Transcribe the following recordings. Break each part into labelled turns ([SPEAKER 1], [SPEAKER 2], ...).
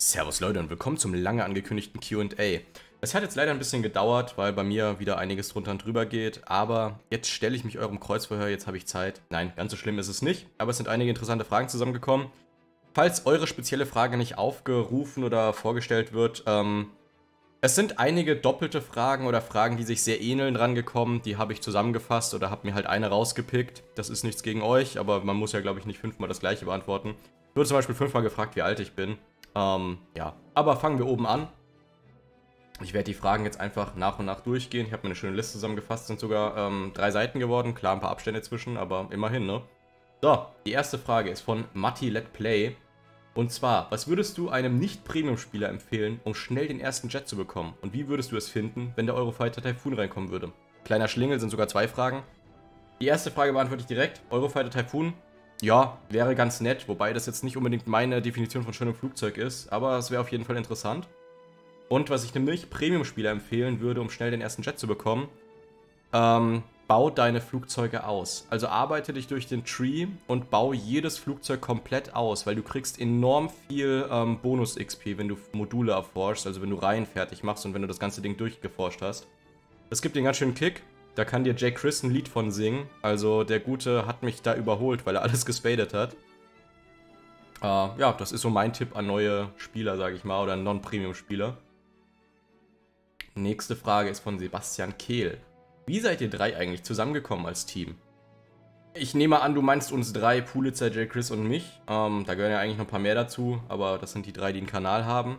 [SPEAKER 1] Servus Leute und willkommen zum lange angekündigten Q&A. Es hat jetzt leider ein bisschen gedauert, weil bei mir wieder einiges drunter und drüber geht, aber jetzt stelle ich mich eurem Kreuzverhör, jetzt habe ich Zeit. Nein, ganz so schlimm ist es nicht, aber es sind einige interessante Fragen zusammengekommen. Falls eure spezielle Frage nicht aufgerufen oder vorgestellt wird, es sind einige doppelte Fragen oder Fragen, die sich sehr ähneln, rangekommen. Die habe ich zusammengefasst oder habe mir halt eine rausgepickt. Das ist nichts gegen euch, aber man muss ja, glaube ich, nicht 5-mal das gleiche beantworten. Ich wurde zum Beispiel 5-mal gefragt, wie alt ich bin. Ja, aber fangen wir oben an. Ich werde die Fragen jetzt einfach nach und nach durchgehen. Ich habe mir eine schöne Liste zusammengefasst, sind sogar 3 Seiten geworden. Klar, ein paar Abstände zwischen, aber immerhin, ne? So, die erste Frage ist von Matti Let Play. Und zwar, was würdest du einem Nicht-Premium-Spieler empfehlen, um schnell den ersten Jet zu bekommen? Und wie würdest du es finden, wenn der Eurofighter Typhoon reinkommen würde? Kleiner Schlingel, sind sogar 2 Fragen. Die erste Frage beantworte ich direkt. Eurofighter Typhoon, ja, wäre ganz nett, wobei das jetzt nicht unbedingt meine Definition von schönem Flugzeug ist, aber es wäre auf jeden Fall interessant. Und was ich einem Nicht-Premium-Spieler empfehlen würde, um schnell den ersten Jet zu bekommen, bau deine Flugzeuge aus. Also arbeite dich durch den Tree und bau jedes Flugzeug komplett aus, weil du kriegst enorm viel Bonus-XP, wenn du Module erforschst, also wenn du Reihen fertig machst und wenn du das ganze Ding durchgeforscht hast. Das gibt dir einen ganz schönen Kick. Da kann dir Jay Chris ein Lied von singen. Also der Gute hat mich da überholt, weil er alles gespadet hat. Ja, das ist so mein Tipp an neue Spieler, sage ich mal, oder Non-Premium-Spieler. Nächste Frage ist von Sebastian Kehl. Wie seid ihr 3 eigentlich zusammengekommen als Team? Ich nehme an, du meinst uns 3, Pulitzer, Jay Chris und mich. Da gehören ja eigentlich noch ein paar mehr dazu, aber das sind die 3, die einen Kanal haben.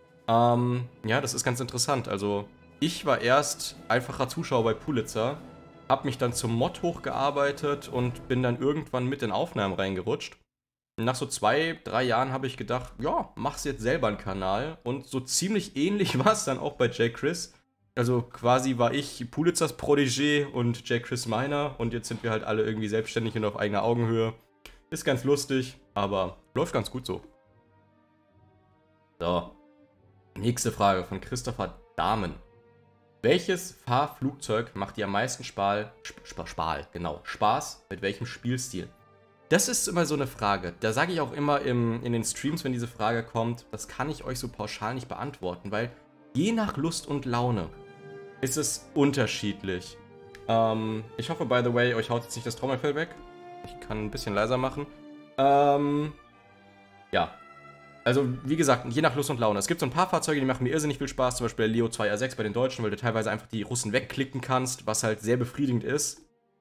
[SPEAKER 1] Ja, das ist ganz interessant. Also, ich war erst einfacher Zuschauer bei Pulitzer, hab mich dann zum Mod hochgearbeitet und bin dann irgendwann mit in Aufnahmen reingerutscht. Nach so 2-3 Jahren habe ich gedacht, ja, mach's jetzt selber einen Kanal. Und so ziemlich ähnlich war es dann auch bei Jay Chris. Also quasi war ich Pulitzers Protégé und Jay Chris meiner. Und jetzt sind wir halt alle irgendwie selbstständig und auf eigener Augenhöhe. Ist ganz lustig, aber läuft ganz gut so. So. Nächste Frage von Christopher Dahmen. Welches Fahrflugzeug macht dir am meisten Spaß mit welchem Spielstil? Das ist immer so eine Frage. Da sage ich auch immer in den Streams, wenn diese Frage kommt, das kann ich euch so pauschal nicht beantworten, weil je nach Lust und Laune ist es unterschiedlich. Ich hoffe, by the way, euch haut jetzt nicht das Trommelfell weg. Ich kann ein bisschen leiser machen. Ja. Also, wie gesagt, je nach Lust und Laune. Es gibt so ein paar Fahrzeuge, die machen mir irrsinnig viel Spaß. Zum Beispiel der Leo 2R6 bei den Deutschen, weil du teilweise einfach die Russen wegklicken kannst, was halt sehr befriedigend ist.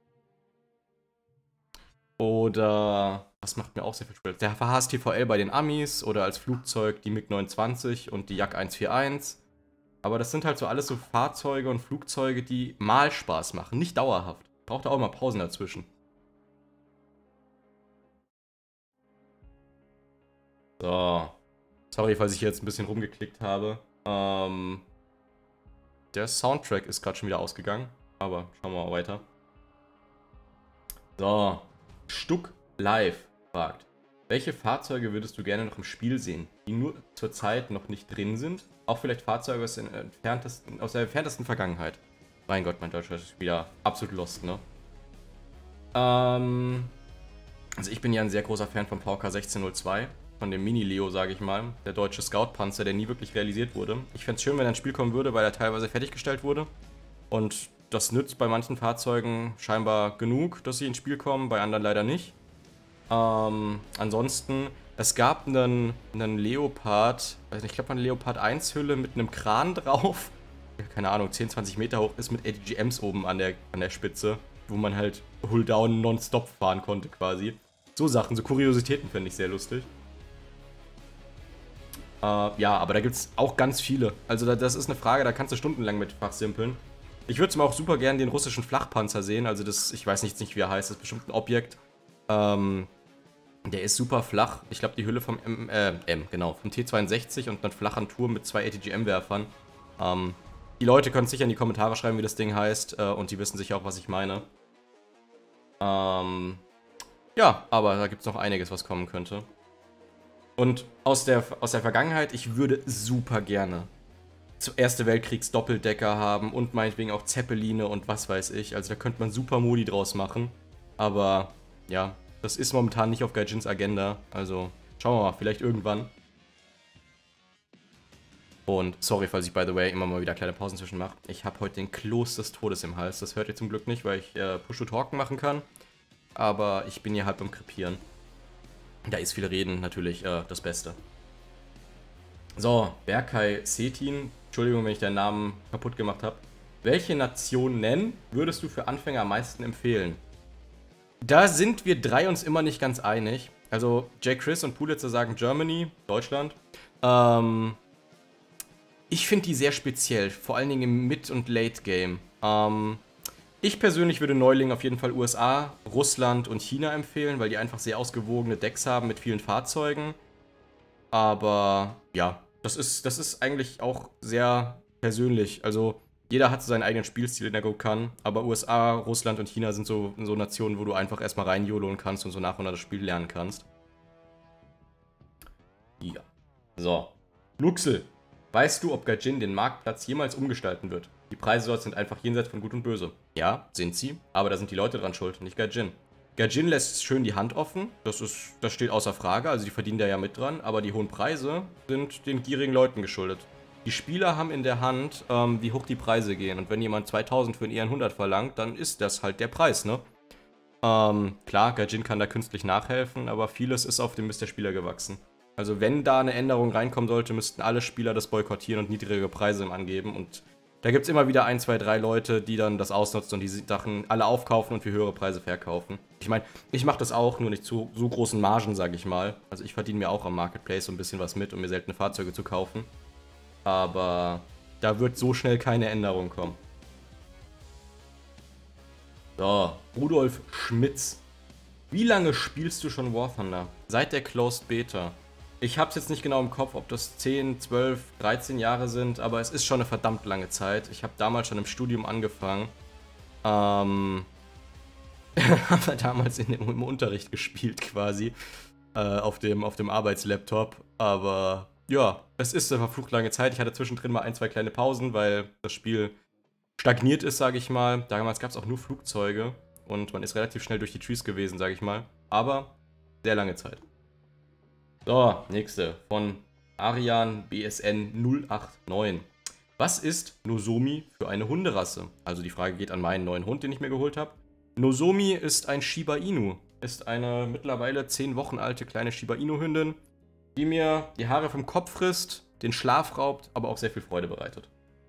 [SPEAKER 1] Oder, was macht mir auch sehr viel Spaß? Der VHS TVL bei den Amis oder als Flugzeug die MiG-29 und die Jak 141. Aber das sind halt so alles so Fahrzeuge und Flugzeuge, die mal Spaß machen, nicht dauerhaft. Braucht auch mal Pausen dazwischen. So. Sorry, falls ich jetzt ein bisschen rumgeklickt habe. Der Soundtrack ist gerade schon wieder ausgegangen. Aber schauen wir mal weiter. So. Stuck Live fragt. Welche Fahrzeuge würdest du gerne noch im Spiel sehen, die nur zurzeit noch nicht drin sind? Auch vielleicht Fahrzeuge aus der entferntesten Vergangenheit. Mein Gott, mein Deutscher ist wieder absolut lost, ne? Also ich bin ja ein sehr großer Fan vom VK 1602, von dem Mini-Leo, sage ich mal. Der deutsche Scout-Panzer, der nie wirklich realisiert wurde. Ich fände es schön, wenn er ins Spiel kommen würde, weil er teilweise fertiggestellt wurde. Und das nützt bei manchen Fahrzeugen scheinbar genug, dass sie ins Spiel kommen, bei anderen leider nicht. Ansonsten, es gab einen Leopard, ich glaube eine Leopard 1 Hülle mit einem Kran drauf. Keine Ahnung, 10-20 Meter hoch ist mit ATGMs oben an der Spitze, wo man halt Hull-Down nonstop fahren konnte quasi. So Sachen, so Kuriositäten fände ich sehr lustig. Ja, aber da gibt es auch ganz viele. Also das ist eine Frage, da kannst du stundenlang mit fachsimpeln. Ich würde zum auch super gerne den russischen Flachpanzer sehen, also das, ich weiß nicht, wie er heißt, das ist bestimmt ein Objekt. Der ist super flach. Ich glaube, die Hülle vom vom T62 und einen flachen Turm mit 2 ATGM-Werfern. Die Leute können sicher in die Kommentare schreiben, wie das Ding heißt, und die wissen sicher auch, was ich meine. Ja, aber da gibt es noch einiges, was kommen könnte. Und aus der Vergangenheit, ich würde super gerne zu Erste Weltkriegs Doppeldecker haben und meinetwegen auch Zeppeline und was weiß ich. Also da könnte man super Modi draus machen. Aber ja, das ist momentan nicht auf Gaijins Agenda. Also schauen wir mal, vielleicht irgendwann. Und sorry, falls ich, by the way, immer mal wieder kleine Pausen zwischen mache. Ich habe heute den Kloß des Todes im Hals. Das hört ihr zum Glück nicht, weil ich Push-to-Talken machen kann. Aber ich bin hier halb am Krepieren. Da ist viel Reden natürlich das Beste. So, Berkay Setin. Entschuldigung, wenn ich deinen Namen kaputt gemacht habe. Welche Nationen würdest du für Anfänger am meisten empfehlen? Da sind wir drei uns immer nicht ganz einig. Also, Jay Chris und Pulitzer sagen Germany, Deutschland. Ich finde die sehr speziell, vor allen Dingen im Mid- und Late-Game. Ich persönlich würde Neulingen auf jeden Fall USA, Russland und China empfehlen, weil die einfach sehr ausgewogene Decks haben mit vielen Fahrzeugen. Aber ja, das ist eigentlich auch sehr persönlich. Also jeder hat so seinen eigenen Spielstil, den er gut kann. Aber USA, Russland und China sind so Nationen, wo du einfach erstmal rein YOLOen kannst und so nach und nach das Spiel lernen kannst. Ja. So. Luxel. Weißt du, ob Gaijin den Marktplatz jemals umgestalten wird? Die Preise dort sind einfach jenseits von Gut und Böse. Ja, sind sie, aber da sind die Leute dran schuld, nicht Gaijin. Gaijin lässt schön die Hand offen, das steht außer Frage, also die verdienen da ja mit dran, aber die hohen Preise sind den gierigen Leuten geschuldet. Die Spieler haben in der Hand, wie hoch die Preise gehen, und wenn jemand 2000 für einen EN100 verlangt, dann ist das halt der Preis, ne? Klar, Gaijin kann da künstlich nachhelfen, aber vieles ist auf dem Mist der Spieler gewachsen. Also wenn da eine Änderung reinkommen sollte, müssten alle Spieler das boykottieren und niedrigere Preise angeben. Und da gibt es immer wieder 1, 2, 3 Leute, die dann das ausnutzen und die Sachen alle aufkaufen und für höhere Preise verkaufen. Ich meine, ich mache das auch, nur nicht zu so großen Margen, sage ich mal. Also ich verdiene mir auch am Marketplace so ein bisschen was mit, um mir seltene Fahrzeuge zu kaufen. Aber da wird so schnell keine Änderung kommen. So, Rudolf Schmitz. Wie lange spielst du schon War Thunder? Seit der Closed Beta. Ich hab's jetzt nicht genau im Kopf, ob das 10, 12, 13 Jahre sind, aber es ist schon eine verdammt lange Zeit. Ich habe damals schon im Studium angefangen. Haben wir damals im Unterricht gespielt quasi. Auf dem Arbeitslaptop. Aber ja, es ist eine verflucht lange Zeit. Ich hatte zwischendrin mal 1, 2 kleine Pausen, weil das Spiel stagniert ist, sage ich mal. Damals gab es auch nur Flugzeuge und man ist relativ schnell durch die Trees gewesen, sage ich mal. Aber sehr lange Zeit. So, nächste von Arian BSN 089. Was ist Nozomi für eine Hunderasse? Also die Frage geht an meinen neuen Hund, den ich mir geholt habe. Nozomi ist ein Shiba Inu. Ist eine mittlerweile 10 Wochen alte kleine Shiba Inu-Hündin, die mir die Haare vom Kopf frisst, den Schlaf raubt, aber auch sehr viel Freude bereitet.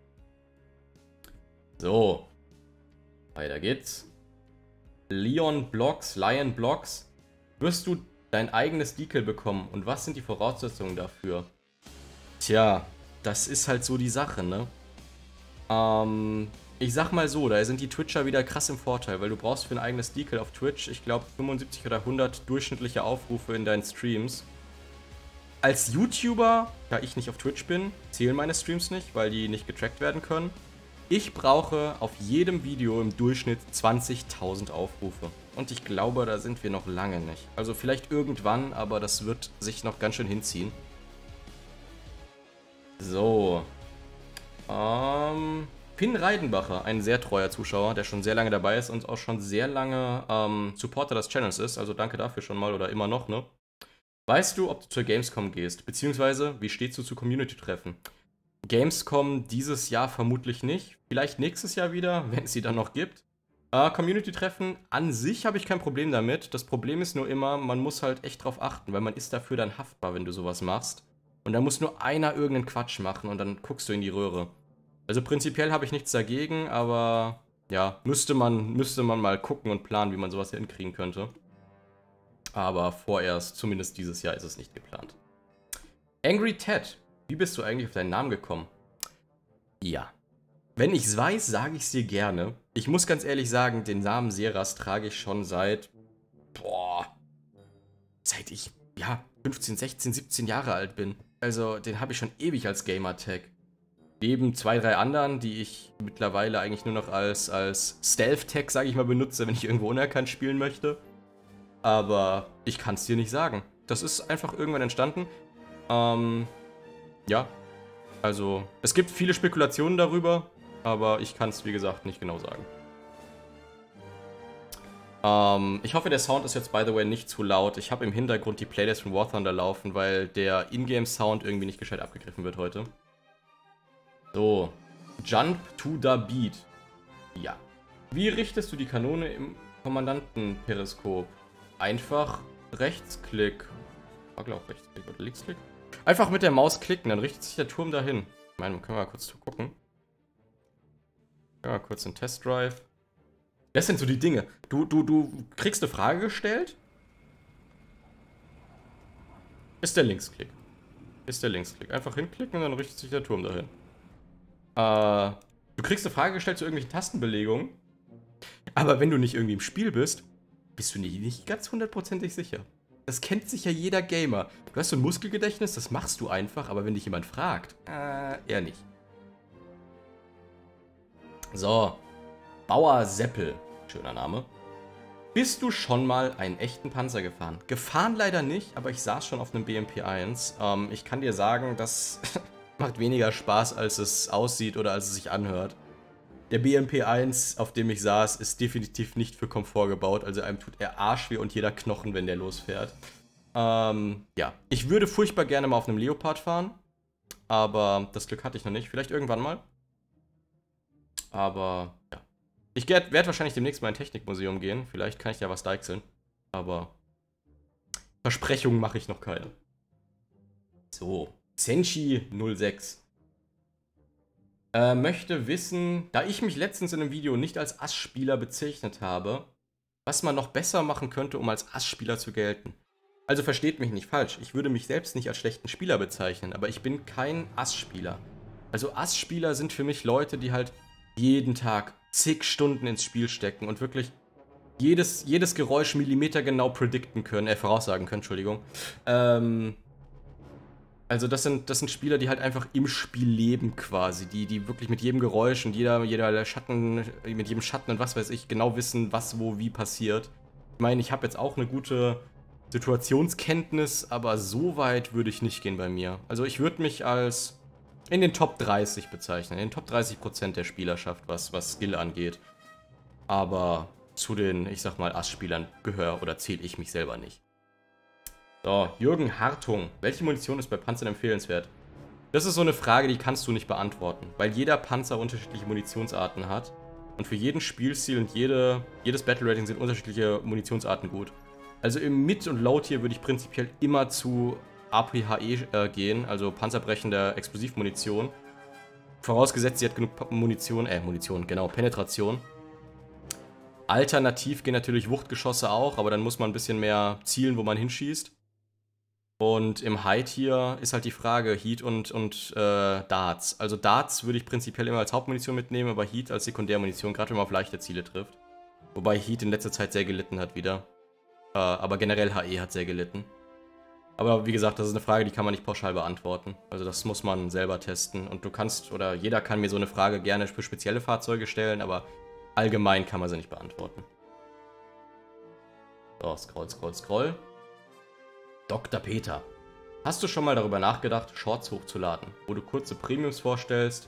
[SPEAKER 1] So, weiter geht's. Lion Blocks. Wirst du dein eigenes Decal bekommen und was sind die Voraussetzungen dafür? Tja, das ist halt so die Sache, ne? Ich sag mal so, da sind die Twitcher wieder krass im Vorteil, weil du brauchst für ein eigenes Decal auf Twitch, ich glaube 75 oder 100 durchschnittliche Aufrufe in deinen Streams. Als YouTuber, da ich nicht auf Twitch bin, zählen meine Streams nicht, weil die nicht getrackt werden können. Ich brauche auf jedem Video im Durchschnitt 20.000 Aufrufe. Und ich glaube, da sind wir noch lange nicht. Also vielleicht irgendwann, aber das wird sich noch ganz schön hinziehen. So. Finn Reidenbacher, ein sehr treuer Zuschauer, der schon sehr lange dabei ist und auch schon sehr lange Supporter des Channels ist. Also danke dafür schon mal oder immer noch, ne? Weißt du, ob du zur Gamescom gehst? Beziehungsweise, wie stehst du zu Community-Treffen? Gamescom dieses Jahr vermutlich nicht. Vielleicht nächstes Jahr wieder, wenn es sie dann noch gibt. Community-Treffen an sich habe ich kein Problem damit. Das Problem ist nur immer, man muss halt echt drauf achten, weil man ist dafür dann haftbar, wenn du sowas machst. Und da muss nur einer irgendeinen Quatsch machen und dann guckst du in die Röhre. Also prinzipiell habe ich nichts dagegen, aber ja, müsste man mal gucken und planen, wie man sowas hinkriegen könnte. Aber vorerst, zumindest dieses Jahr, ist es nicht geplant. Angry Ted. Wie bist du eigentlich auf deinen Namen gekommen? Ja. Wenn ich es weiß, sage ich es dir gerne. Ich muss ganz ehrlich sagen, den Namen Seras trage ich schon seit ich, 15, 16, 17 Jahre alt bin. Also, den habe ich schon ewig als Gamertag. Neben 2, 3 anderen, die ich mittlerweile eigentlich nur noch als Stealth-Tag, sage ich mal, benutze, wenn ich irgendwo unerkannt spielen möchte. Aber ich kann es dir nicht sagen. Das ist einfach irgendwann entstanden. Ja, also es gibt viele Spekulationen darüber, aber ich kann es, wie gesagt, nicht genau sagen. Ich hoffe, der Sound ist jetzt, by the way, nicht zu laut. Ich habe im Hintergrund die Playlist von War Thunder laufen, weil der Ingame-Sound irgendwie nicht gescheit abgegriffen wird heute. So. Jump to the beat. Ja. Wie richtest du die Kanone im Kommandantenperiskop? Einfach Rechtsklick. War glaube ich Rechtsklick oder Linksklick. Einfach mit der Maus klicken, dann richtet sich der Turm dahin. Ich meine, können wir mal kurz gucken. Ja, kurz einen Testdrive. Das sind so die Dinge. Du kriegst eine Frage gestellt. Ist der Linksklick. Ist der Linksklick. Einfach hinklicken und dann richtet sich der Turm dahin. Du kriegst eine Frage gestellt zu irgendwelchen Tastenbelegungen. Aber wenn du nicht irgendwie im Spiel bist, bist du nicht ganz hundertprozentig sicher. Das kennt sicher jeder Gamer. Du hast so ein Muskelgedächtnis, das machst du einfach, aber wenn dich jemand fragt, eher nicht. So. Bauer Seppel. Schöner Name. Bist du schon mal einen echten Panzer gefahren? Gefahren leider nicht, aber ich saß schon auf einem BMP-1. Ich kann dir sagen, das macht weniger Spaß, als es aussieht oder als es sich anhört. Der BMP-1, auf dem ich saß, ist definitiv nicht für Komfort gebaut. Also einem tut er arschweh und jeder Knochen, wenn der losfährt. Ja. Ich würde furchtbar gerne mal auf einem Leopard fahren. Aber das Glück hatte ich noch nicht. Vielleicht irgendwann mal. Aber, ja. Ich werde wahrscheinlich demnächst mal in ein Technikmuseum gehen. Vielleicht kann ich ja was deichseln. Aber Versprechungen mache ich noch keine. So. Senshi 06. Möchte wissen, da ich mich letztens in einem Video nicht als Ass-Spieler bezeichnet habe, was man noch besser machen könnte, um als Ass-Spieler zu gelten. Also versteht mich nicht falsch, ich würde mich selbst nicht als schlechten Spieler bezeichnen, aber ich bin kein Ass-Spieler. Also Ass-Spieler sind für mich Leute, die halt jeden Tag zig Stunden ins Spiel stecken und wirklich jedes Geräusch millimetergenau predikten können, voraussagen können, Entschuldigung. Also das sind Spieler, die halt einfach im Spiel leben quasi, die wirklich mit jedem Geräusch und jeder Schatten, mit jedem Schatten und was weiß ich, genau wissen, was wo wie passiert. Ich meine, ich habe jetzt auch eine gute Situationskenntnis, aber so weit würde ich nicht gehen bei mir. Also ich würde mich als in den Top 30 bezeichnen, in den Top 30% der Spielerschaft, was Skill angeht. Aber zu den, ich sag mal, Ass-Spielern gehöre oder zähle ich mich selber nicht. So, Jürgen Hartung. Welche Munition ist bei Panzern empfehlenswert? Das ist so eine Frage, die kannst du nicht beantworten, weil jeder Panzer unterschiedliche Munitionsarten hat. Und für jeden Spielstil und jedes Battle Rating sind unterschiedliche Munitionsarten gut. Also im Mid- und Low-Tier würde ich prinzipiell immer zu APHE gehen, also panzerbrechender Explosivmunition. Vorausgesetzt, sie hat genug Penetration. Alternativ gehen natürlich Wuchtgeschosse auch, aber dann muss man ein bisschen mehr zielen, wo man hinschießt. Und im High-Tier ist halt die Frage, Heat und Darts. Also Darts würde ich prinzipiell immer als Hauptmunition mitnehmen, aber Heat als Sekundärmunition, gerade wenn man auf leichte Ziele trifft. Wobei Heat in letzter Zeit sehr gelitten hat wieder. Aber generell HE hat sehr gelitten. Aber wie gesagt, das ist eine Frage, die kann man nicht pauschal beantworten. Also das muss man selber testen. Und du kannst, oder jeder kann mir so eine Frage gerne für spezielle Fahrzeuge stellen, aber allgemein kann man sie nicht beantworten. So, scroll. Dr. Peter. Hast du schon mal darüber nachgedacht, Shorts hochzuladen, wo du kurze Premiums vorstellst,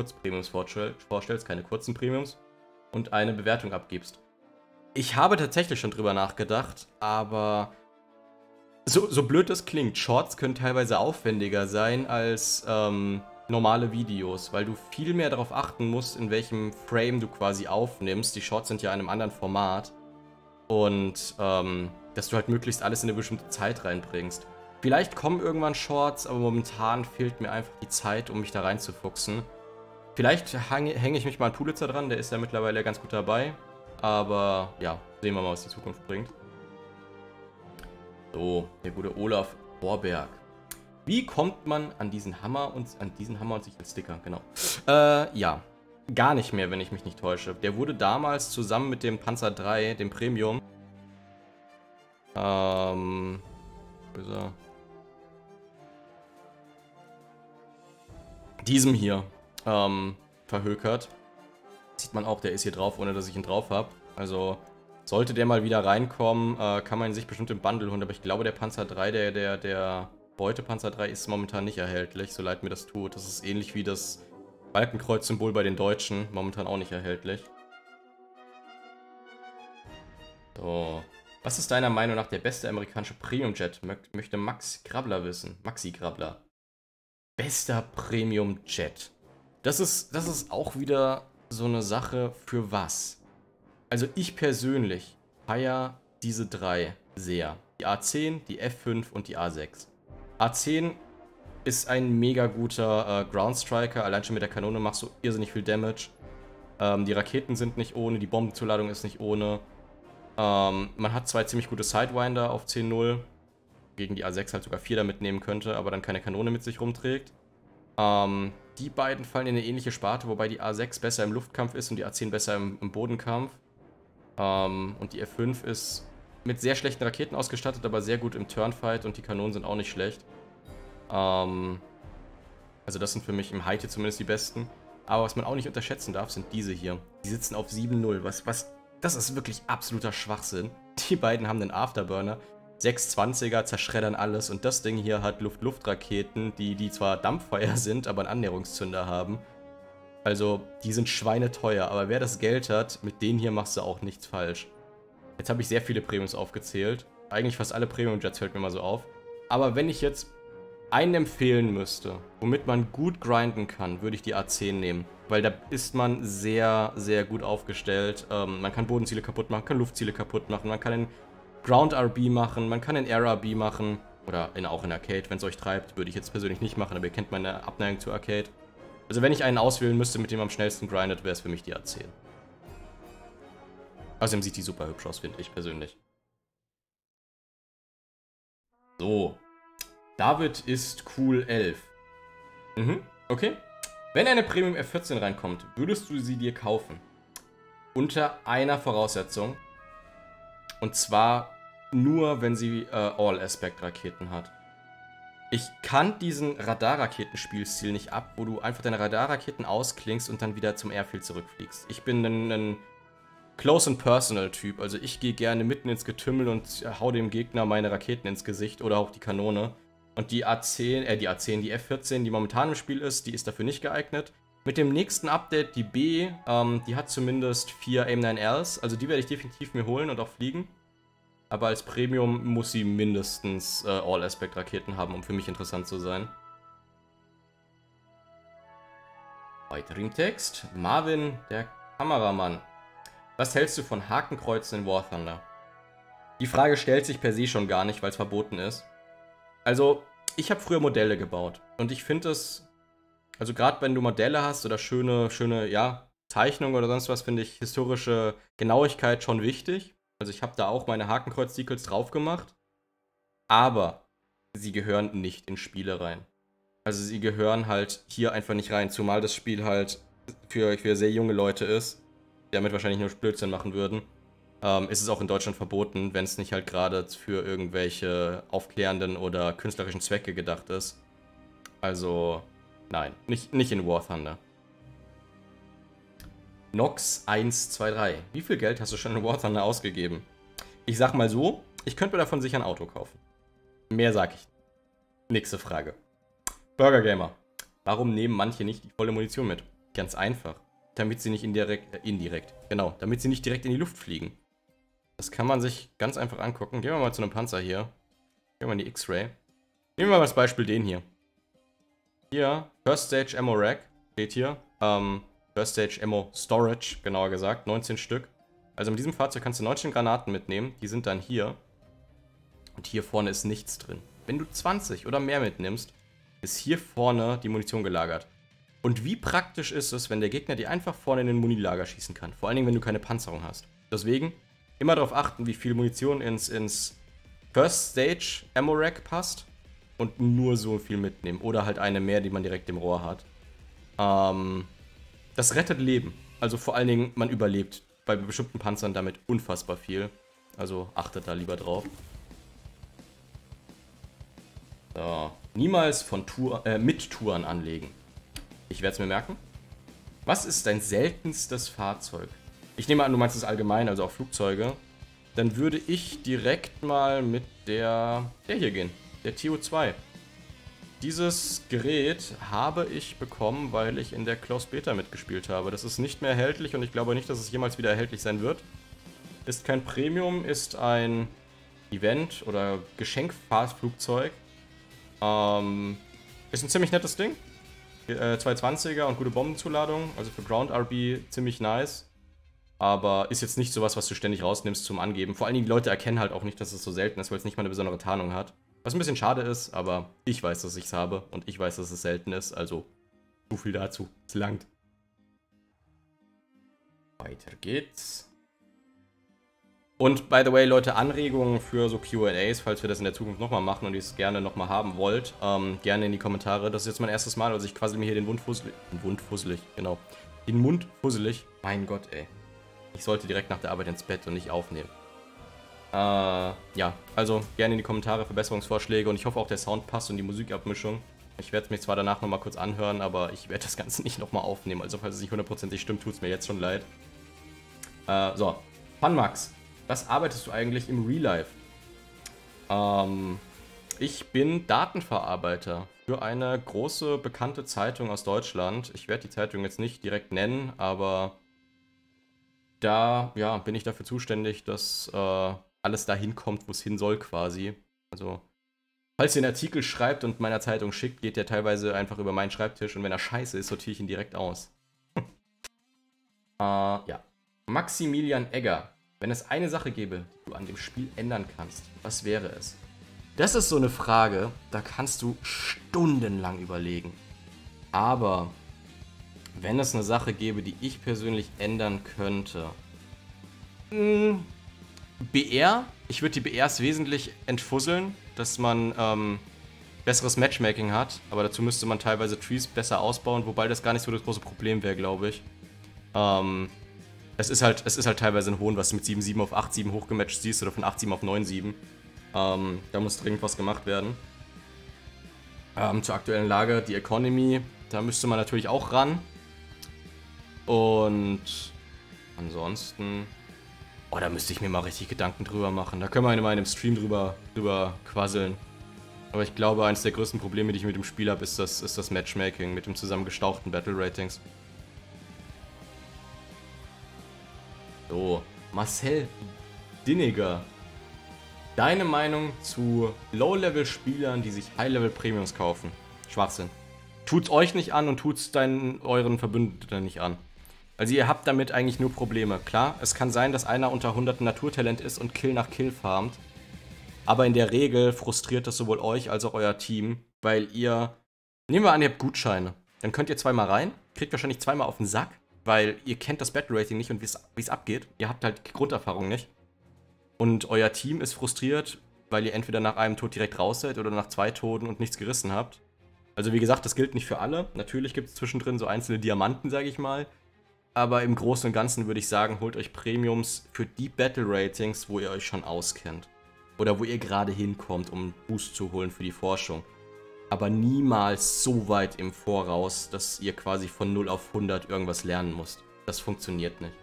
[SPEAKER 1] keine kurzen Premiums, und eine Bewertung abgibst? Ich habe tatsächlich schon drüber nachgedacht, aber so blöd das klingt, Shorts können teilweise aufwendiger sein als normale Videos, weil du viel mehr darauf achten musst, in welchem Frame du quasi aufnimmst. Die Shorts sind ja in einem anderen Format. Und dass du halt möglichst alles in eine bestimmte Zeit reinbringst. Vielleicht kommen irgendwann Shorts, aber momentan fehlt mir einfach die Zeit, um mich da reinzufuchsen. Vielleicht hänge ich mich mal an Pulitzer dran, der ist ja mittlerweile ganz gut dabei. Aber ja, sehen wir mal, was die Zukunft bringt. So, der gute Olaf Borberg. Wie kommt man an diesen Hammer und sich als Sticker? Genau. Ja, gar nicht mehr, wenn ich mich nicht täusche. Der wurde damals zusammen mit dem Panzer 3, dem Premium, wo ist er? Diesem hier verhökert. Sieht man auch, der ist hier drauf, ohne dass ich ihn drauf habe. Also sollte der mal wieder reinkommen, kann man ihn sich bestimmt im Bundle holen. Aber ich glaube, der Panzer 3, der Beutepanzer 3 ist momentan nicht erhältlich, so leid mir das tut. Das ist ähnlich wie das Balkenkreuz-Symbol bei den Deutschen, momentan auch nicht erhältlich. So. Was ist deiner Meinung nach der beste amerikanische Premium-Jet? Möchte Max Grabbler wissen. Maxi Grabbler. Bester Premium-Jet. Das ist auch wieder so eine Sache für was. Also ich persönlich feiere diese drei sehr. Die A10, die F5 und die A6. A10 ist ein mega guter Ground Striker. Allein schon mit der Kanone machst du irrsinnig viel Damage. Die Raketen sind nicht ohne, die Bombenzuladung ist nicht ohne. Man hat zwei ziemlich gute Sidewinder auf 10-0. Gegen die A6 halt sogar 4 damit nehmen könnte, aber dann keine Kanone mit sich rumträgt. Die beiden fallen in eine ähnliche Sparte, wobei die A6 besser im Luftkampf ist und die A10 besser im Bodenkampf. Und die F5 ist mit sehr schlechten Raketen ausgestattet, aber sehr gut im Turnfight und die Kanonen sind auch nicht schlecht. Also das sind für mich im High-Tier zumindest die besten. Aber was man auch nicht unterschätzen darf, sind diese hier. Die sitzen auf 7-0. Das ist wirklich absoluter Schwachsinn. Die beiden haben einen Afterburner. 620er zerschreddern alles und das Ding hier hat Luft-Luft-Raketen, die zwar Dampffeuer sind, aber einen Annäherungszünder haben. Also, die sind schweineteuer, aber wer das Geld hat, mit denen hier machst du auch nichts falsch. Jetzt habe ich sehr viele Premiums aufgezählt. Eigentlich fast alle Premium-Jets fällt mir mal so auf. Aber wenn ich jetzt einen empfehlen müsste, womit man gut grinden kann, würde ich die A10 nehmen. Weil da ist man sehr, sehr gut aufgestellt. Man kann Bodenziele kaputt machen, kann Luftziele kaputt machen, man kann den Ground RB machen, man kann den Air RB machen. Oder auch in Arcade, wenn es euch treibt. Würde ich jetzt persönlich nicht machen, aber ihr kennt meine Abneigung zu Arcade. Also wenn ich einen auswählen müsste, mit dem man am schnellsten grindet, wäre es für mich die A10. Außerdem sieht die super hübsch aus, finde ich persönlich. So. David ist cool 11. Okay. Wenn eine Premium F14 reinkommt, würdest du sie dir kaufen? Unter einer Voraussetzung. Und zwar nur, wenn sie All-Aspect-Raketen hat. Ich kann diesen Radar-Raketen-Spielstil nicht ab, wo du einfach deine Radar-Raketen ausklingst und dann wieder zum Airfield zurückfliegst. Ich bin ein Close-and-Personal-Typ. Also ich gehe gerne mitten ins Getümmel und hau dem Gegner meine Raketen ins Gesicht oder auch die Kanone. Und die A10, die F14, die momentan im Spiel ist, die ist dafür nicht geeignet. Mit dem nächsten Update, die B, die hat zumindest 4 AIM-9Ls, also die werde ich definitiv mir holen und auch fliegen. Aber als Premium muss sie mindestens All-Aspect-Raketen haben, um für mich interessant zu sein. Weiter im Text. Marvin, der Kameramann. Was hältst du von Hakenkreuzen in War Thunder? Die Frage stellt sich per se schon gar nicht, weil es verboten ist. Also, ich habe früher Modelle gebaut und ich finde es, also gerade wenn du Modelle hast oder schöne, ja, Zeichnungen oder sonst was, finde ich historische Genauigkeit schon wichtig. Also ich habe da auch meine Hakenkreuz-Decals drauf gemacht, aber sie gehören nicht in Spiele rein. Also sie gehören halt hier einfach nicht rein, zumal das Spiel halt für sehr junge Leute ist, die damit wahrscheinlich nur Blödsinn machen würden. Ist es auch in Deutschland verboten, wenn es nicht halt gerade für irgendwelche aufklärenden oder künstlerischen Zwecke gedacht ist. Also, nein, nicht in War Thunder. Nox 123. Wie viel Geld hast du schon in War Thunder ausgegeben? Ich sag mal so, ich könnte mir davon sicher ein Auto kaufen. Mehr sag ich. Nächste Frage. Burger Gamer. Warum nehmen manche nicht die volle Munition mit? Ganz einfach. Damit sie nicht genau, damit sie nicht direkt in die Luft fliegen. Das kann man sich ganz einfach angucken. Gehen wir mal zu einem Panzer hier. Gehen wir mal in die X-Ray. Nehmen wir mal als Beispiel den hier. Hier, First Stage Ammo Rack steht hier. First Stage Ammo Storage, genauer gesagt, 19 Stück. Also mit diesem Fahrzeug kannst du 19 Granaten mitnehmen. Die sind dann hier. Und hier vorne ist nichts drin. Wenn du 20 oder mehr mitnimmst, ist hier vorne die Munition gelagert. Und wie praktisch ist es, wenn der Gegner dir einfach vorne in den Munilager schießen kann? Vor allen Dingen, wenn du keine Panzerung hast. Deswegen immer darauf achten, wie viel Munition ins First Stage Ammo Rack passt. Und nur so viel mitnehmen. Oder halt eine mehr, die man direkt im Rohr hat. Das rettet Leben. Also vor allen Dingen, man überlebt bei bestimmten Panzern damit unfassbar viel. Also achtet da lieber drauf. So. Niemals mit Touren anlegen. Ich werde es mir merken. Was ist dein seltenstes Fahrzeug? Ich nehme an, du meinst es allgemein, also auch Flugzeuge. Dann würde ich direkt mal mit der hier gehen. Der TO2. Dieses Gerät habe ich bekommen, weil ich in der Closed Beta mitgespielt habe. Das ist nicht mehr erhältlich und ich glaube nicht, dass es jemals wieder erhältlich sein wird. Ist kein Premium, ist ein Event- oder Geschenkfahrflugzeug. Ist ein ziemlich nettes Ding. 220er und gute Bombenzuladung. Also für Ground RB ziemlich nice. Aber ist jetzt nicht sowas, was du ständig rausnimmst zum Angeben. Vor allen Dingen, die Leute erkennen halt auch nicht, dass es so selten ist, weil es nicht mal eine besondere Tarnung hat. Was ein bisschen schade ist, aber ich weiß, dass ich es habe. Und ich weiß, dass es selten ist. Also, so viel dazu. Es langt. Weiter geht's. Und by the way, Leute, Anregungen für so Q&As, falls wir das in der Zukunft nochmal machen und ihr es gerne nochmal haben wollt, gerne in die Kommentare. Das ist jetzt mein erstes Mal, also ich quassel mir hier den Mund fusselig, genau. Den Mund fusselig. Mein Gott, ey. Ich sollte direkt nach der Arbeit ins Bett und nicht aufnehmen. Ja, also gerne in die Kommentare Verbesserungsvorschläge und ich hoffe auch der Sound passt und die Musikabmischung. Ich werde es mir zwar danach nochmal kurz anhören, aber ich werde das Ganze nicht nochmal aufnehmen. Also falls es nicht hundertprozentig stimmt, tut es mir jetzt schon leid. So, Funmax. Was arbeitest du eigentlich im Real Life? Ich bin Datenverarbeiter für eine große, bekannte Zeitung aus Deutschland. Ich werde die Zeitung jetzt nicht direkt nennen, aber da ja, bin ich dafür zuständig, dass alles dahin kommt, wo es hin soll quasi. Also, falls ihr einen Artikel schreibt und meiner Zeitung schickt, geht der teilweise einfach über meinen Schreibtisch und wenn er scheiße ist, sortiere ich ihn direkt aus. Ja. Maximilian Egger. Wenn es eine Sache gäbe, die du an dem Spiel ändern kannst, was wäre es? Das ist so eine Frage, da kannst du stundenlang überlegen. Aber wenn es eine Sache gäbe, die ich persönlich ändern könnte. BR. Ich würde die BRs wesentlich entfusseln, dass man besseres Matchmaking hat. Aber dazu müsste man teilweise Trees besser ausbauen, wobei das gar nicht so das große Problem wäre, glaube ich. Es ist halt teilweise ein Hohn, was du mit 7-7 auf 8-7 hochgematcht siehst oder von 8-7 auf 9-7. Da muss dringend was gemacht werden. Zur aktuellen Lage, die Economy, da müsste man natürlich auch ran. Und ansonsten, da müsste ich mir mal richtig Gedanken drüber machen. Da können wir in meinem Stream drüber quasseln. Aber ich glaube, eines der größten Probleme, die ich mit dem Spiel habe, ist das Matchmaking mit dem zusammengestauchten Battle Ratings. So, Marcel Dinniger. Deine Meinung zu Low-Level-Spielern, die sich High-Level-Premiums kaufen? Schwachsinn. Tut's euch nicht an und tut's euren Verbündeten nicht an. Also ihr habt damit eigentlich nur Probleme. Klar, es kann sein, dass einer unter 100 Naturtalent ist und Kill nach Kill farmt. Aber in der Regel frustriert das sowohl euch als auch euer Team, weil nehmen wir an, ihr habt Gutscheine. Dann könnt ihr zweimal rein, kriegt wahrscheinlich zweimal auf den Sack, weil ihr kennt das Battle Rating nicht und wie es abgeht. Ihr habt halt die Grunderfahrung nicht. Und euer Team ist frustriert, weil ihr entweder nach einem Tod direkt raus seid oder nach 2 Toten und nichts gerissen habt. Also wie gesagt, das gilt nicht für alle. Natürlich gibt es zwischendrin so einzelne Diamanten, sage ich mal. Aber im Großen und Ganzen würde ich sagen, holt euch Premiums für die Battle Ratings, wo ihr euch schon auskennt. Oder wo ihr gerade hinkommt, um Boost zu holen für die Forschung. Aber niemals so weit im Voraus, dass ihr quasi von 0 auf 100 irgendwas lernen müsst. Das funktioniert nicht.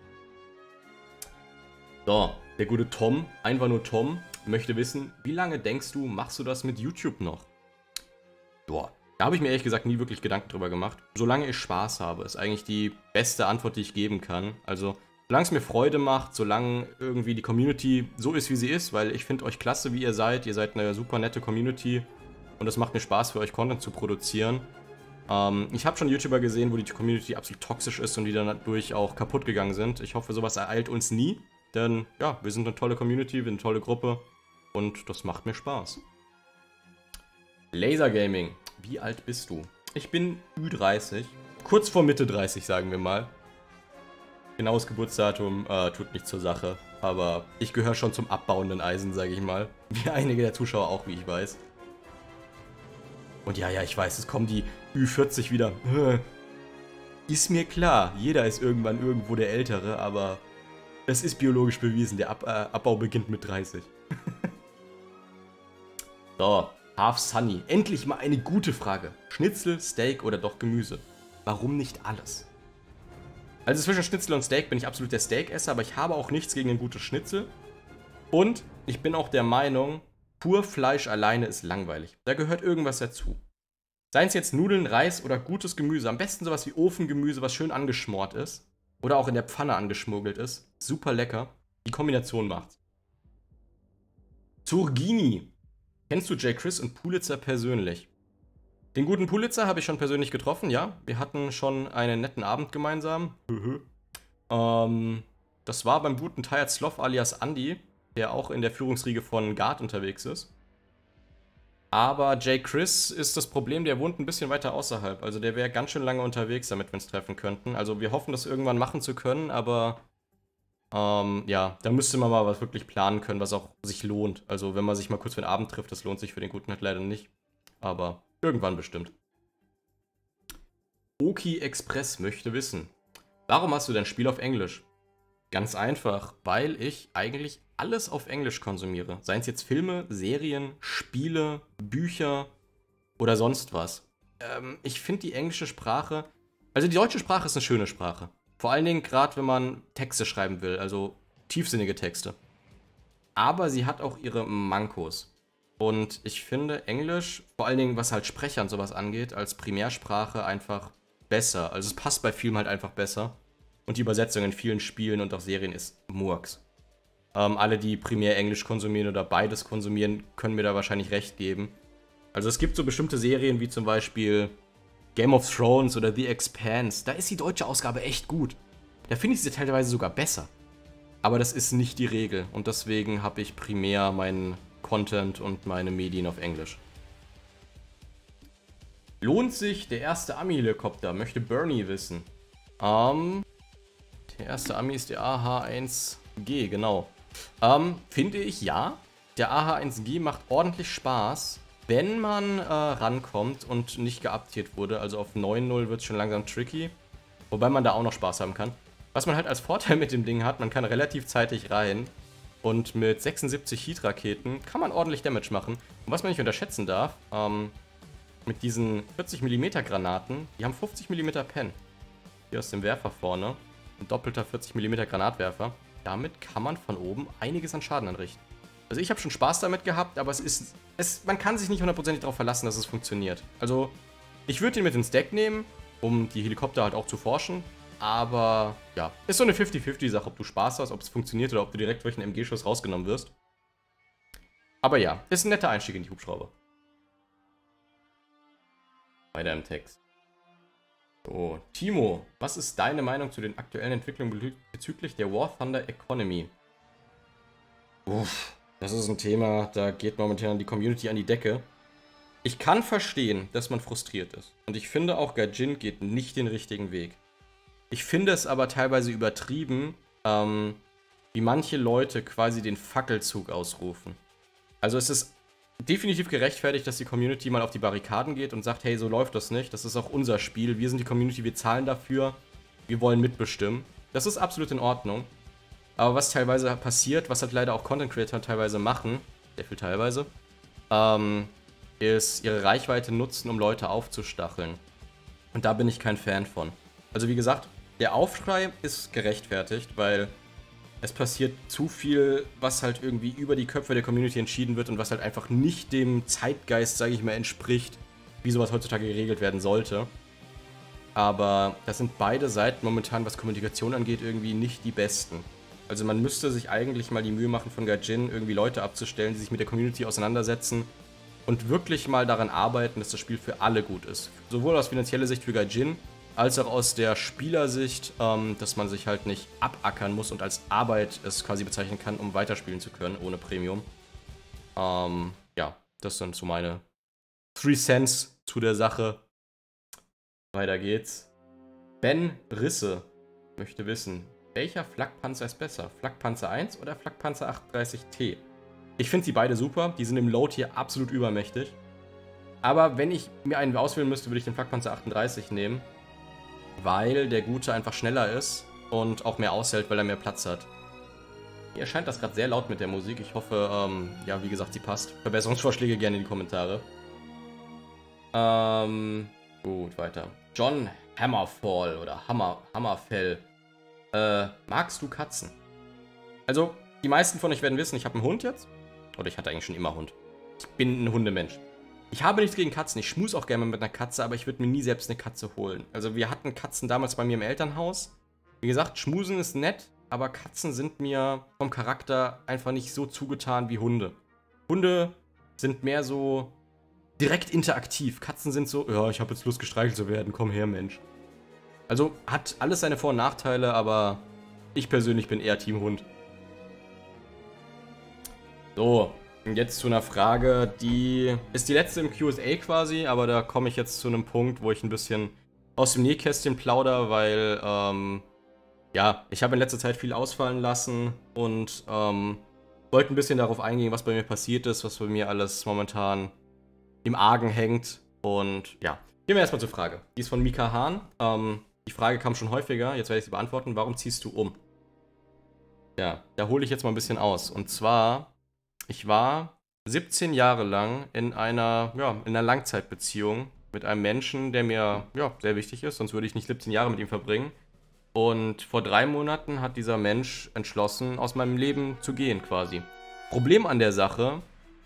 [SPEAKER 1] So, der gute Tom, einfach nur Tom, möchte wissen, wie lange denkst du, machst du das mit YouTube noch? Boah, da habe ich mir ehrlich gesagt nie wirklich Gedanken drüber gemacht. Solange ich Spaß habe, ist eigentlich die beste Antwort, die ich geben kann. Also, solange es mir Freude macht, solange irgendwie die Community so ist, wie sie ist, weil ich finde euch klasse, wie ihr seid. Ihr seid eine super nette Community. Und es macht mir Spaß, für euch Content zu produzieren. Ich habe schon YouTuber gesehen, wo die Community absolut toxisch ist und die dann dadurch auch kaputt gegangen sind. Ich hoffe, sowas ereilt uns nie. Denn, ja, wir sind eine tolle Community, wir sind eine tolle Gruppe. Und das macht mir Spaß. Laser Gaming. Wie alt bist du? Ich bin Ü30. Kurz vor Mitte 30, sagen wir mal. Genaues Geburtsdatum tut nichts zur Sache. Aber ich gehöre schon zum abbauenden Eisen, sage ich mal. Wie einige der Zuschauer auch, wie ich weiß. Und ja, ich weiß, es kommen die Ü40 wieder. Ist mir klar, jeder ist irgendwann irgendwo der Ältere, aber es ist biologisch bewiesen, der Abbau beginnt mit 30. So, Half Sunny. Endlich mal eine gute Frage. Schnitzel, Steak oder doch Gemüse? Warum nicht alles? Also zwischen Schnitzel und Steak bin ich absolut der Steakesser, aber ich habe auch nichts gegen ein gutes Schnitzel. Und ich bin auch der Meinung, pur Fleisch alleine ist langweilig. Da gehört irgendwas dazu. Seien es jetzt Nudeln, Reis oder gutes Gemüse. Am besten sowas wie Ofengemüse, was schön angeschmort ist. Oder auch in der Pfanne angeschmuggelt ist. Super lecker. Die Kombination macht's. Zurgini. Kennst du J. Chris und Pulitzer persönlich? Den guten Pulitzer habe ich schon persönlich getroffen, ja. Wir hatten schon einen netten Abend gemeinsam. Das war beim guten Tired Sloth alias Andy, der auch in der Führungsriege von Guard unterwegs ist. Aber J. Chris ist das Problem, der wohnt ein bisschen weiter außerhalb. Also der wäre ganz schön lange unterwegs, damit wir uns treffen könnten. Also wir hoffen, das irgendwann machen zu können, aber ja, da müsste man mal was wirklich planen können, was auch sich lohnt. Also wenn man sich mal kurz für den Abend trifft, das lohnt sich für den guten halt leider nicht. Aber irgendwann bestimmt. Oki Express möchte wissen, warum hast du dein Spiel auf Englisch? Ganz einfach, weil ich eigentlich alles auf Englisch konsumiere. Seien es jetzt Filme, Serien, Spiele, Bücher oder sonst was. Ich finde die englische Sprache, also die deutsche Sprache ist eine schöne Sprache. Vor allen Dingen gerade, wenn man Texte schreiben will, also tiefsinnige Texte. Aber sie hat auch ihre Mankos. Und ich finde Englisch, vor allen Dingen was halt Sprecher und sowas angeht, als Primärsprache einfach besser. Also es passt bei Filmen halt einfach besser. Und die Übersetzung in vielen Spielen und auch Serien ist Murks. Alle, die primär Englisch konsumieren oder beides konsumieren, können mir da wahrscheinlich recht geben. Also es gibt so bestimmte Serien wie zum Beispiel Game of Thrones oder The Expanse. Da ist die deutsche Ausgabe echt gut. Da finde ich sie teilweise sogar besser. Aber das ist nicht die Regel. Und deswegen habe ich primär meinen Content und meine Medien auf Englisch. Lohnt sich der erste Ami-Helikopter? Möchte Bernie wissen. Der erste Ami ist der AH-1G, genau. Finde ich ja. Der AH-1G macht ordentlich Spaß, wenn man rankommt und nicht geupdatet wurde. Also auf 9.0 wird es schon langsam tricky. Wobei man da auch noch Spaß haben kann. Was man halt als Vorteil mit dem Ding hat, man kann relativ zeitig rein. Und mit 76 Heat-Raketen kann man ordentlich Damage machen. Und was man nicht unterschätzen darf, mit diesen 40 mm Granaten, die haben 50 mm Pen. Hier aus dem Werfer vorne. Ein doppelter 40 mm Granatwerfer. Damit kann man von oben einiges an Schaden anrichten. Also ich habe schon Spaß damit gehabt, aber man kann sich nicht hundertprozentig darauf verlassen, dass es funktioniert. Also ich würde ihn mit ins Deck nehmen, um die Helikopter halt auch zu forschen. Aber ja, ist so eine 50-50-Sache, ob du Spaß hast, ob es funktioniert oder ob du direkt durch einen MG-Schuss rausgenommen wirst. Aber ja, ist ein netter Einstieg in die Hubschrauber. Weiter im Text. So, Timo, was ist deine Meinung zu den aktuellen Entwicklungen bezüglich der War Thunder Economy? Das ist ein Thema, da geht momentan die Community an die Decke. Ich kann verstehen, dass man frustriert ist. Und ich finde auch, Gaijin geht nicht den richtigen Weg. Ich finde es aber teilweise übertrieben, wie manche Leute quasi den Fackelzug ausrufen. Also es ist definitiv gerechtfertigt, dass die Community mal auf die Barrikaden geht und sagt, hey, so läuft das nicht, das ist auch unser Spiel, wir sind die Community, wir zahlen dafür, wir wollen mitbestimmen. Das ist absolut in Ordnung. Aber was teilweise passiert, was halt leider auch Content Creator teilweise machen, sehr viel teilweise, ist ihre Reichweite nutzen, um Leute aufzustacheln. Und da bin ich kein Fan von. Also wie gesagt, der Aufschrei ist gerechtfertigt, weil es passiert zu viel, was halt irgendwie über die Köpfe der Community entschieden wird und was halt einfach nicht dem Zeitgeist, sage ich mal, entspricht, wie sowas heutzutage geregelt werden sollte. Aber das sind beide Seiten momentan, was Kommunikation angeht, irgendwie nicht die besten. Also man müsste sich eigentlich mal die Mühe machen, von Gaijin irgendwie Leute abzustellen, die sich mit der Community auseinandersetzen und wirklich mal daran arbeiten, dass das Spiel für alle gut ist. Sowohl aus finanzieller Sicht für Gaijin, als auch aus der Spielersicht, dass man sich halt nicht abackern muss und als Arbeit es quasi bezeichnen kann, um weiterspielen zu können, ohne Premium. Ja, das sind so meine 3 Cents zu der Sache. Weiter geht's. Ben Risse möchte wissen, welcher Flakpanzer ist besser? Flakpanzer 1 oder Flakpanzer 38T? Ich finde sie beide super, die sind im Load hier absolut übermächtig. Aber wenn ich mir einen auswählen müsste, würde ich den Flakpanzer 38 nehmen. Weil der Gute einfach schneller ist und auch mehr aushält, weil er mehr Platz hat. Mir erscheint das gerade sehr laut mit der Musik. Ich hoffe, ja, wie gesagt, sie passt. Verbesserungsvorschläge gerne in die Kommentare. Gut, weiter. John Hammerfall oder Hammerfell. Magst du Katzen? Also, die meisten von euch werden wissen, ich habe einen Hund jetzt. Oder ich hatte eigentlich schon immer Hund. Ich bin ein Hundemensch. Ich habe nichts gegen Katzen, ich schmus auch gerne mit einer Katze, aber ich würde mir nie selbst eine Katze holen. Also wir hatten Katzen damals bei mir im Elternhaus. Wie gesagt, schmusen ist nett, aber Katzen sind mir vom Charakter einfach nicht so zugetan wie Hunde. Hunde sind mehr so direkt interaktiv. Katzen sind so, ja, ich habe jetzt Lust gestreichelt zu werden, komm her, Mensch. Also hat alles seine Vor- und Nachteile, aber ich persönlich bin eher Team Hund. So, und jetzt zu einer Frage, die ist die letzte im Q&A quasi, aber da komme ich jetzt zu einem Punkt, wo ich ein bisschen aus dem Nähkästchen plauder, weil, ja, ich habe in letzter Zeit viel ausfallen lassen und wollte ein bisschen darauf eingehen, was bei mir passiert ist, was bei mir alles momentan im Argen hängt. Und ja, gehen wir erstmal zur Frage. Die ist von Mika Hahn. Die Frage kam schon häufiger, jetzt werde ich sie beantworten. Warum ziehst du um? Ja, da hole ich jetzt mal ein bisschen aus. Und zwar, ich war 17 Jahre lang in einer Langzeitbeziehung mit einem Menschen, der mir sehr wichtig ist, sonst würde ich nicht 17 Jahre mit ihm verbringen. Und vor 3 Monaten hat dieser Mensch entschlossen, aus meinem Leben zu gehen quasi. Problem an der Sache,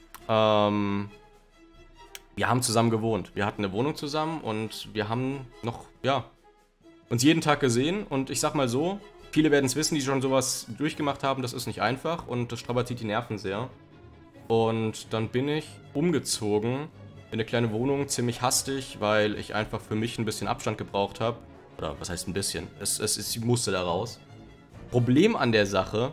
[SPEAKER 1] wir haben zusammen gewohnt. Wir hatten eine Wohnung zusammen und wir haben noch, uns jeden Tag gesehen. Und ich sag mal so, viele werden es wissen, die schon sowas durchgemacht haben, das ist nicht einfach und das strapaziert die Nerven sehr. Und dann bin ich umgezogen in eine kleine Wohnung, ziemlich hastig, weil ich einfach für mich ein bisschen Abstand gebraucht habe. Oder was heißt ein bisschen? Ich musste da raus. Problem an der Sache,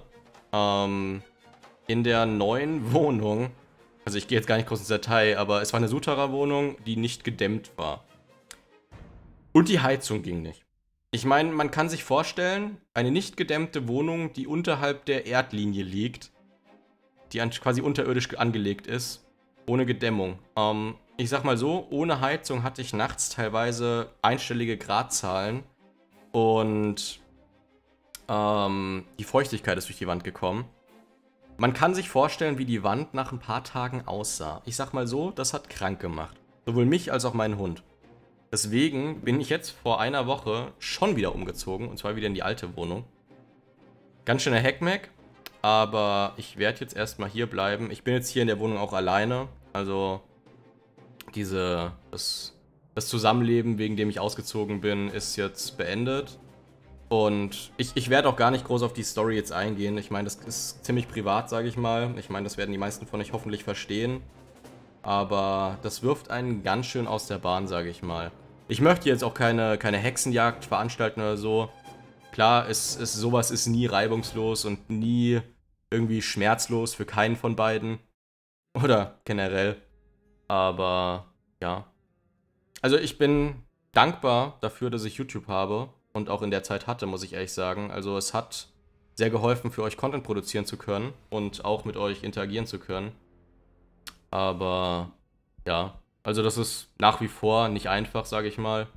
[SPEAKER 1] in der neuen Wohnung, also ich gehe jetzt gar nicht groß ins Detail, aber es war eine Souterrain-Wohnung, die nicht gedämmt war. Und die Heizung ging nicht. Ich meine, man kann sich vorstellen, eine nicht gedämmte Wohnung, die unterhalb der Erdlinie liegt, die quasi unterirdisch angelegt ist, ohne Gedämmung. Ich sag mal so, ohne Heizung hatte ich nachts teilweise einstellige Gradzahlen und die Feuchtigkeit ist durch die Wand gekommen. Man kann sich vorstellen, wie die Wand nach ein paar Tagen aussah. Ich sag mal so, das hat krank gemacht. Sowohl mich als auch meinen Hund. Deswegen bin ich jetzt vor einer Woche schon wieder umgezogen, und zwar wieder in die alte Wohnung. Ganz schöner Heckmeck, aber ich werde jetzt erstmal hier bleiben. Ich bin jetzt hier in der Wohnung auch alleine, also das Zusammenleben, wegen dem ich ausgezogen bin, ist jetzt beendet. Und ich werde auch gar nicht groß auf die Story jetzt eingehen. Ich meine, das ist ziemlich privat, sage ich mal. Ich meine, das werden die meisten von euch hoffentlich verstehen. Aber das wirft einen ganz schön aus der Bahn, sage ich mal. Ich möchte jetzt auch keine Hexenjagd veranstalten oder so. Klar, sowas ist nie reibungslos und nie irgendwie schmerzlos für keinen von beiden. Oder generell. Aber ja. Also ich bin dankbar dafür, dass ich YouTube habe. Und auch in der Zeit hatte, muss ich ehrlich sagen. Also es hat sehr geholfen, für euch Content produzieren zu können und auch mit euch interagieren zu können. Aber ja, also das ist nach wie vor nicht einfach, sage ich mal.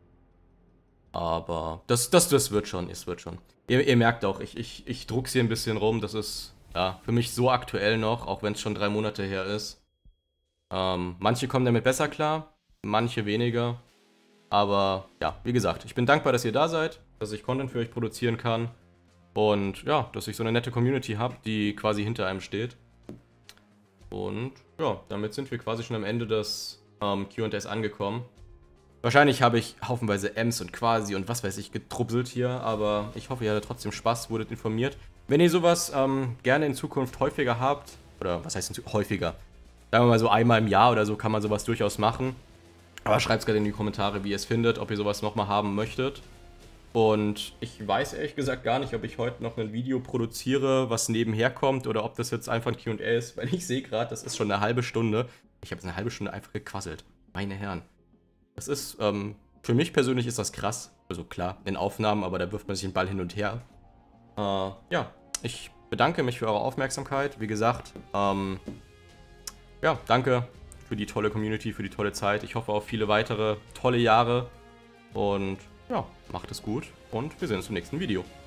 [SPEAKER 1] Aber das wird schon, es wird schon. Ihr merkt auch, ich druck's hier ein bisschen rum. Das ist ja für mich so aktuell noch, auch wenn es schon 3 Monate her ist. Manche kommen damit besser klar, manche weniger. Aber ja, wie gesagt, ich bin dankbar, dass ihr da seid, dass ich Content für euch produzieren kann und ja, dass ich so eine nette Community habe, die quasi hinter einem steht. Und ja, damit sind wir quasi schon am Ende des Q&As angekommen. Wahrscheinlich habe ich haufenweise Ems und Quasi und was weiß ich getrupselt hier, aber ich hoffe, ihr hattet trotzdem Spaß, wurdet informiert. Wenn ihr sowas gerne in Zukunft häufiger habt, oder was heißt häufiger? Sagen wir mal so einmal im Jahr oder so kann man sowas durchaus machen. Aber schreibt es gerne in die Kommentare, wie ihr es findet, ob ihr sowas nochmal haben möchtet. Und ich weiß ehrlich gesagt gar nicht, ob ich heute noch ein Video produziere, was nebenher kommt, oder ob das jetzt einfach ein Q&A ist, weil ich sehe gerade, das ist schon eine halbe Stunde. Ich habe jetzt eine halbe Stunde einfach gequasselt. Meine Herren. Das ist, für mich persönlich ist das krass. Also klar, in Aufnahmen, aber da wirft man sich den Ball hin und her. Ja, ich bedanke mich für eure Aufmerksamkeit. Wie gesagt, ja, danke für die tolle Community, für die tolle Zeit. Ich hoffe auf viele weitere tolle Jahre. Und ja, macht es gut und wir sehen uns im nächsten Video.